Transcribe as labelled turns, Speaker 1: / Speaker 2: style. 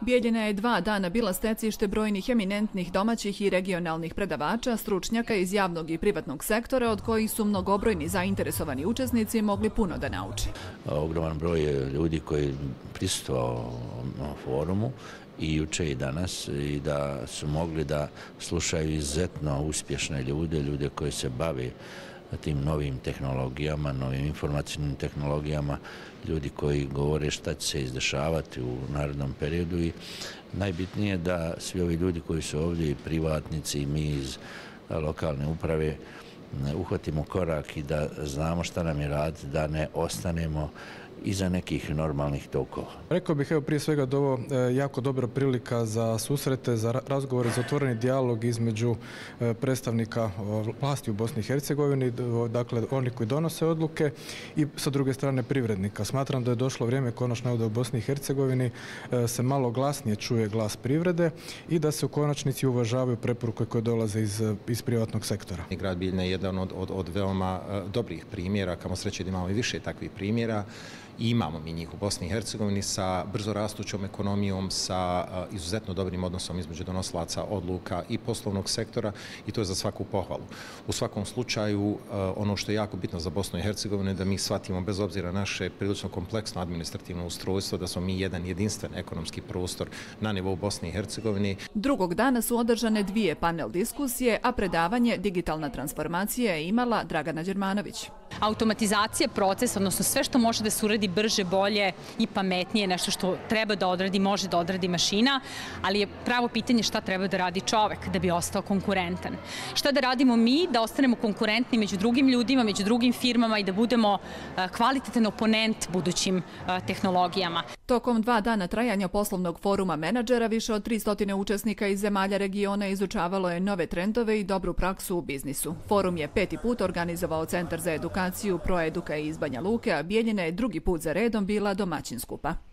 Speaker 1: Bijeljina je 2 dana bila stecište brojnih eminentnih domaćih i regionalnih predavača, stručnjaka iz javnog i privatnog sektora, od kojih su mnogobrojni zainteresovani učesnici mogli puno da nauče.
Speaker 2: Ogroman broj ljudi koji prisustvovao na forumu i juče i danas, i da su mogli da slušaju izuzetno uspješne ljude koji se bave tim novim tehnologijama, novim informacijnim tehnologijama, ljudi koji govore šta će se izdešavati u narednom periodu. I najbitnije je da svi ovi ljudi koji su ovdje, i privatnici i mi iz lokalne uprave, uhvatimo korak i da znamo šta nam je raditi, da ne ostanemo iza nekih normalnih tokova.
Speaker 3: Rekao bih prije svega da ovo jako dobra prilika za susrete, za razgovore, za otvoreni dijalog između predstavnika vlasti u Bosni i Hercegovini, dakle oni koji donose odluke, i sa druge strane privrednika. Smatram da je došlo vrijeme konačno ovdje u Bosni i Hercegovini se malo glasnije čuje glas privrede i da se u konačnici uvažavaju preporuke koje dolaze iz privatnog sektora.
Speaker 4: Grad Bijeljina je jedan od veoma dobrih primjera, kamo sreće da imamo i više takvih primjera. I imamo mi njih u Bosni i Hercegovini sa brzo rastućom ekonomijom, sa izuzetno dobrim odnosom između donosilaca odluka i poslovnog sektora, i to je za svaku pohvalu. U svakom slučaju, ono što je jako bitno za Bosnu i Hercegovinu je da mi shvatimo, bez obzira naše prilično kompleksno administrativno ustrojstvo, da smo mi jedan jedinstven ekonomski prostor na nivou Bosne i Hercegovine.
Speaker 1: Drugog dana su održane 2 panel diskusije, a predavanje Digitalna transformacija je imala Dragana Đermanović.
Speaker 5: Automatizacija procesa, odnosno sve što može da se uradi brže, bolje i pametnije, nešto što treba da odradi, može da odradi mašina, ali je pravo pitanje šta treba da radi čovek da bi ostao konkurentan. Šta da radimo mi da ostanemo konkurentni među drugim ljudima, među drugim firmama i da budemo kvalitetan oponent budućim tehnologijama.
Speaker 1: Tokom 2 dana trajanja poslovnog foruma menadžera, više od 300 učesnika iz zemalja regiona izučavalo je nove trendove i dobru praksu u biznisu. Forum je 5. put organizovao Centar za edukaciju Proeduka iz Banja Luke, a Bijeljina je 2. put za redom bila domaćin skupa.